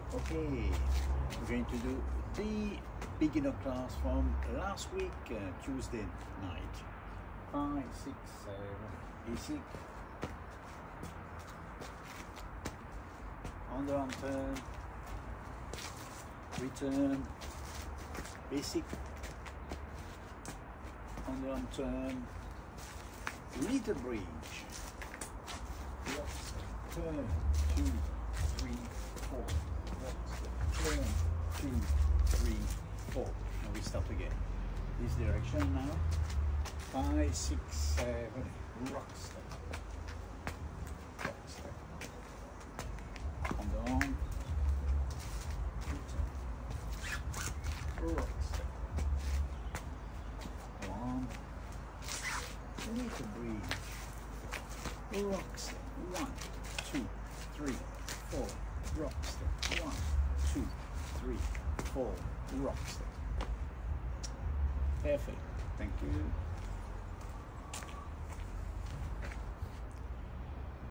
Okay, we're going to do the beginner class from last week, Tuesday night. 5, 6, 7, basic. Underarm turn, return, basic, underarm turn, little bridge, rocks, turn, 2, 3, 4, rocks, turn, 2, 3, 4. Now we stop again. This direction now. 5, 6, 7, rocks. Little bridge, rock step, 1, 2, 3, 4, rock step, 1, 2, 3, 4, rock step. Perfect, thank you.